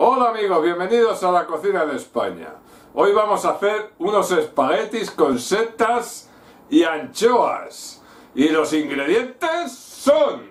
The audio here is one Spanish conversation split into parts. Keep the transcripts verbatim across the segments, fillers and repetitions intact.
Hola amigos, bienvenidos a la cocina de España. Hoy vamos a hacer unos espaguetis con setas y anchoas. Y los ingredientes son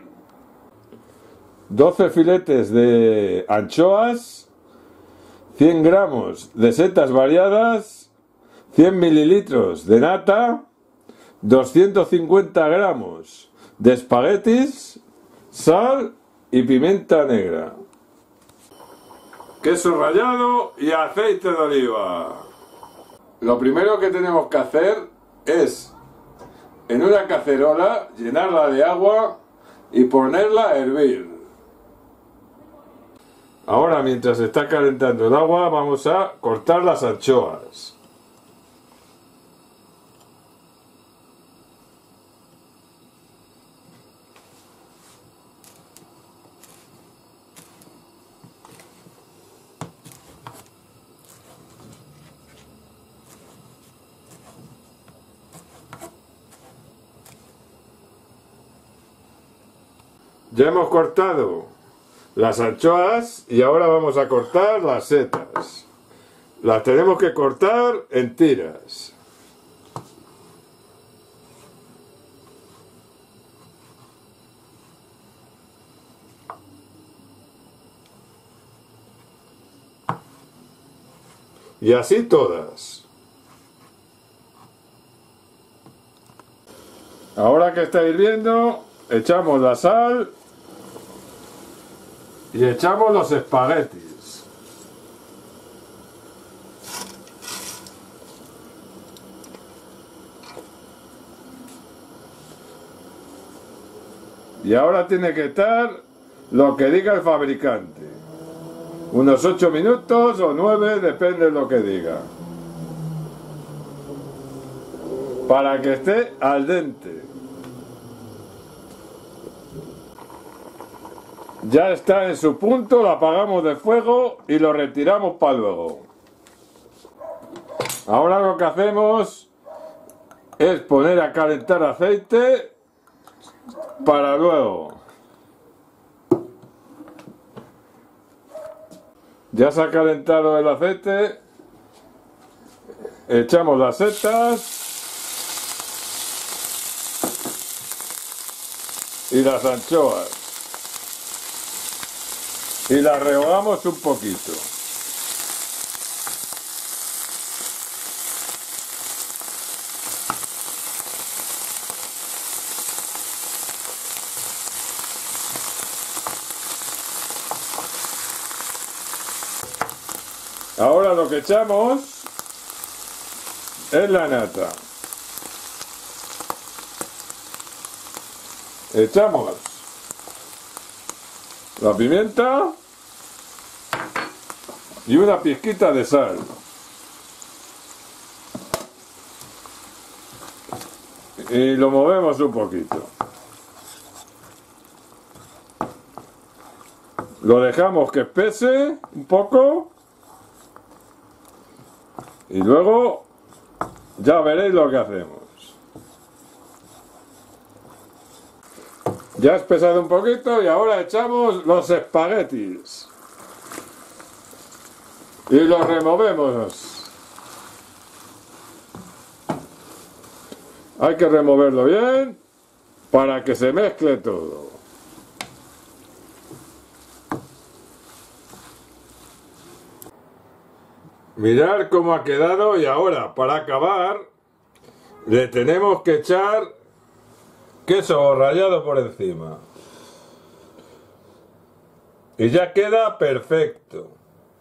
doce filetes de anchoas, cien gramos de setas variadas, cien mililitros de nata, doscientos cincuenta gramos de espaguetis, sal y pimienta negra, queso rallado y aceite de oliva. Lo primero que tenemos que hacer es, en una cacerola, llenarla de agua y ponerla a hervir. Ahora, mientras se está calentando el agua, vamos a cortar las anchoas. Ya hemos cortado las anchoas y ahora vamos a cortar las setas. Las tenemos que cortar en tiras. Y así todas. Ahora que está hirviendo, echamos la sal y echamos los espaguetis. Y ahora tiene que estar lo que diga el fabricante. Unos ocho minutos o nueve, depende de lo que diga. Para que esté al dente. Ya está en su punto, lo apagamos de fuego y lo retiramos para luego. Ahora lo que hacemos es poner a calentar aceite para luego. Ya se ha calentado el aceite, echamos las setas y las anchoas. Y la rehogamos un poquito. Ahora lo que echamos es la nata. Echamos la pimienta y una pizquita de sal. Y lo movemos un poquito. Lo dejamos que espese un poco. Y luego ya veréis lo que hacemos. Ya ha espesado un poquito y ahora echamos los espaguetis. Y los removemos. Hay que removerlo bien para que se mezcle todo. Mirad cómo ha quedado y ahora, para acabar, le tenemos que echar queso rallado por encima. Y ya queda perfecto.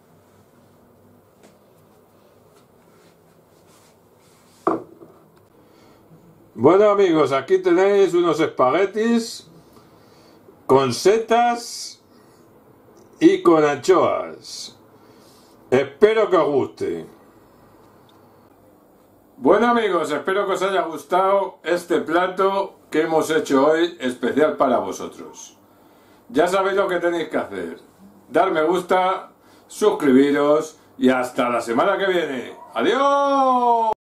Bueno amigos, aquí tenéis unos espaguetis con setas y con anchoas. Espero que os guste. Bueno amigos, espero que os haya gustado este plato que hemos hecho hoy especial para vosotros. Ya sabéis lo que tenéis que hacer. Dar me gusta, suscribiros y hasta la semana que viene. ¡Adiós!